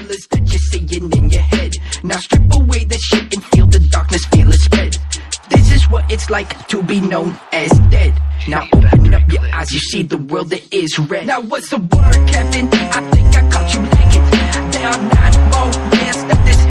colors that you're seeing in your head. Now strip away the shit and feel the darkness, feel it spread. This is what it's like to be known as dead. Now open up your eyes, you see the world that is red. Now what's the word, Captain?